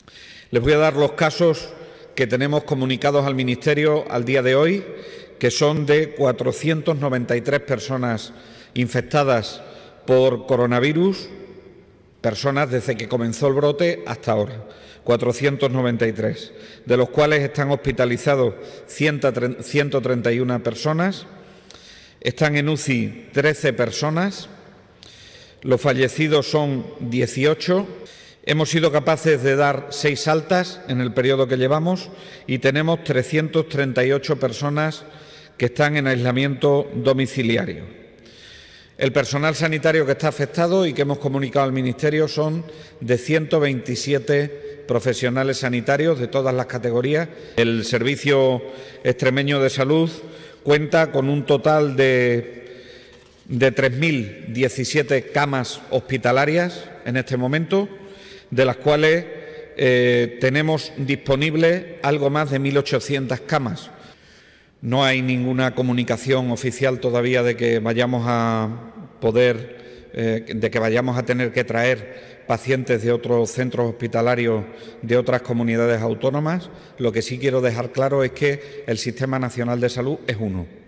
Les voy a dar los casos que tenemos comunicados al Ministerio al día de hoy, que son de 493 personas infectadas por coronavirus, personas desde que comenzó el brote hasta ahora, 493, de los cuales están hospitalizados 131 personas, están en UCI 13 personas, los fallecidos son 18. Hemos sido capaces de dar 6 altas en el periodo que llevamos y tenemos 338 personas que están en aislamiento domiciliario. El personal sanitario que está afectado y que hemos comunicado al Ministerio son de 127 profesionales sanitarios de todas las categorías. El Servicio Extremeño de Salud cuenta con un total de 3.017 camas hospitalarias en este momento, de las cuales tenemos disponibles algo más de 1.800 camas. No hay ninguna comunicación oficial todavía de que vayamos a tener que traer pacientes de otros centros hospitalarios de otras comunidades autónomas. Lo que sí quiero dejar claro es que el Sistema Nacional de Salud es uno.